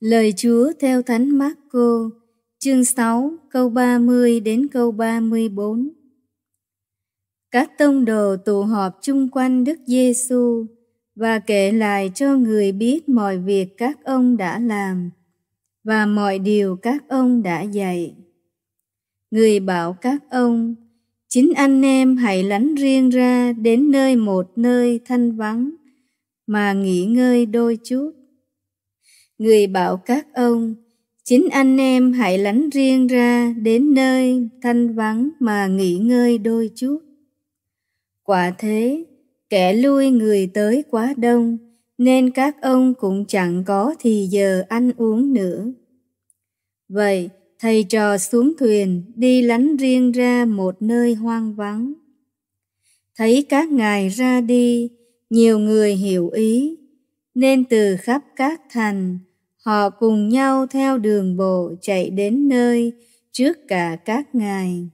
Lời Chúa theo Thánh Mác-cô, chương 6, câu 30 đến câu 34. Các tông đồ tụ họp chung quanh Đức Giê-xu và kể lại cho người biết mọi việc các ông đã làm và mọi điều các ông đã dạy. Người bảo các ông: chính anh em hãy lánh riêng ra đến một nơi thanh vắng mà nghỉ ngơi đôi chút. Người bảo các ông: chính anh em hãy lánh riêng ra đến nơi thanh vắng mà nghỉ ngơi đôi chút. Quả thế, kẻ lui người tới quá đông, nên các ông cũng chẳng có thì giờ ăn uống nữa. Vậy, thầy trò xuống thuyền đi lánh riêng ra một nơi hoang vắng. Thấy các ngài ra đi, nhiều người hiểu ý, nên từ khắp các thành, họ cùng nhau theo đường bộ chạy đến nơi trước cả các ngài.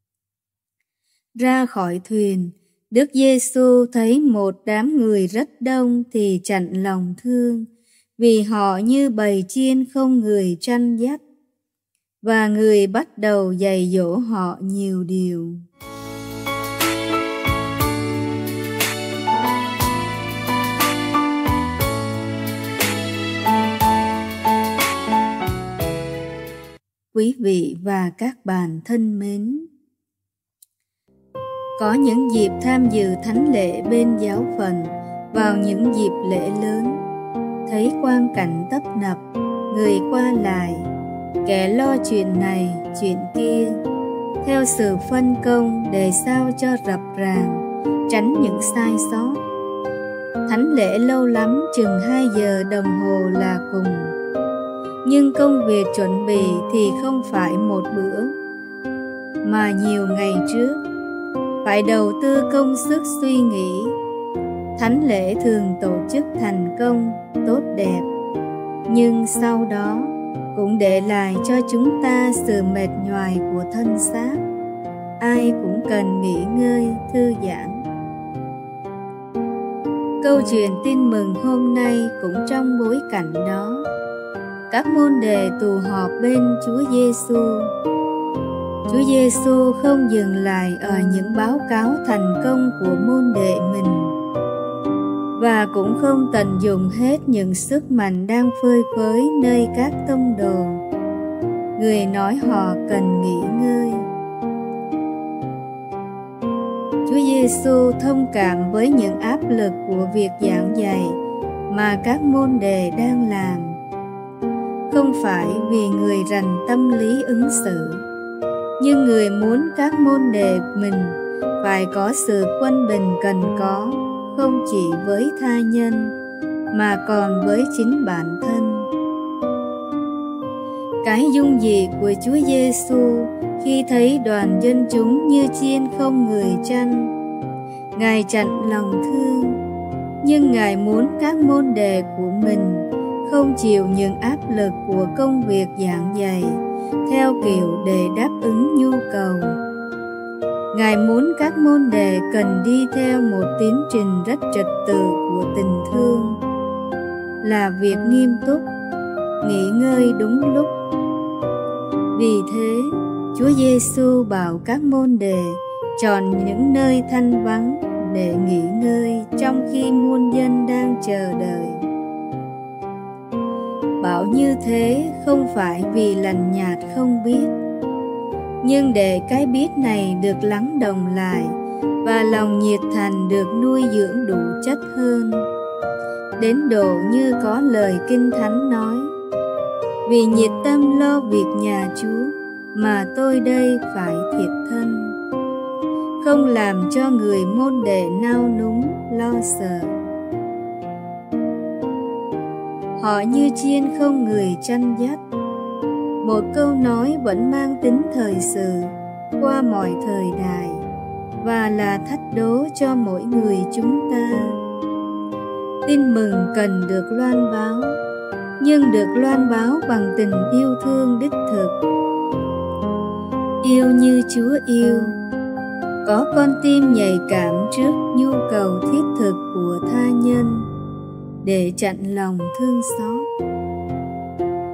Ra khỏi thuyền, Đức Giê-xu thấy một đám người rất đông thì chạnh lòng thương, vì họ như bầy chiên không người chăn dắt, và người bắt đầu dạy dỗ họ nhiều điều. Quý vị và các bạn thân mến, có những dịp tham dự thánh lễ bên giáo phận vào những dịp lễ lớn, thấy quang cảnh tấp nập, người qua lại, kẻ lo chuyện này, chuyện kia, theo sự phân công để sao cho rập ràng, tránh những sai sót. Thánh lễ lâu lắm chừng 2 giờ đồng hồ là cùng, nhưng công việc chuẩn bị thì không phải một bữa, mà nhiều ngày trước, phải đầu tư công sức suy nghĩ. Thánh lễ thường tổ chức thành công, tốt đẹp, nhưng sau đó cũng để lại cho chúng ta sự mệt nhoài của thân xác. Ai cũng cần nghỉ ngơi, thư giãn. Câu chuyện tin mừng hôm nay cũng trong bối cảnh đó. Các môn đệ tụ họp bên Chúa Giê-xu. Chúa Giê-xu không dừng lại ở những báo cáo thành công của môn đệ mình, và cũng không tận dụng hết những sức mạnh đang phơi phới nơi các tông đồ. Người nói họ cần nghỉ ngơi. Chúa Giê-xu thông cảm với những áp lực của việc giảng dạy mà các môn đệ đang làm. Không phải vì người rành tâm lý ứng xử, nhưng người muốn các môn đệ mình phải có sự quân bình cần có, không chỉ với tha nhân, mà còn với chính bản thân. Cái dung dị của Chúa Giê-xu khi thấy đoàn dân chúng như chiên không người chăn, Ngài chạnh lòng thương, nhưng Ngài muốn các môn đệ của mình không chịu những áp lực của công việc giảng dạy theo kiểu để đáp ứng nhu cầu. Ngài muốn các môn đệ cần đi theo một tiến trình rất trật tự của tình thương, là việc nghiêm túc, nghỉ ngơi đúng lúc. Vì thế, Chúa Giê-xu bảo các môn đệ chọn những nơi thanh vắng để nghỉ ngơi trong khi muôn dân đang chờ đợi. Bảo như thế không phải vì lạnh nhạt không biết, nhưng để cái biết này được lắng đọng lại và lòng nhiệt thành được nuôi dưỡng đủ chất hơn, đến độ như có lời Kinh Thánh nói: vì nhiệt tâm lo việc nhà Chúa mà tôi đây phải thiệt thân, không làm cho người môn đệ nao núng lo sợ. Họ như chiên không người chăn dắt. Một câu nói vẫn mang tính thời sự qua mọi thời đại và là thách đố cho mỗi người chúng ta. Tin mừng cần được loan báo, nhưng được loan báo bằng tình yêu thương đích thực. Yêu như Chúa yêu, có con tim nhạy cảm trước nhu cầu thiết thực của tha nhân, để chặn lòng thương xót.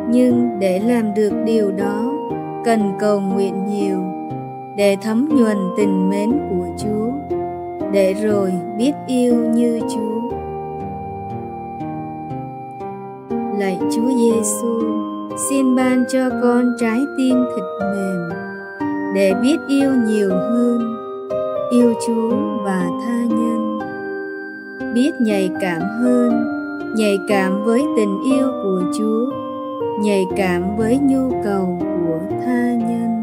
Nhưng để làm được điều đó, cần cầu nguyện nhiều, để thấm nhuần tình mến của Chúa, để rồi biết yêu như Chúa. Lạy Chúa Giêsu, xin ban cho con trái tim thịt mềm, để biết yêu nhiều hơn, yêu Chúa và tha nhân, biết nhạy cảm hơn, nhạy cảm với tình yêu của Chúa, nhạy cảm với nhu cầu của tha nhân.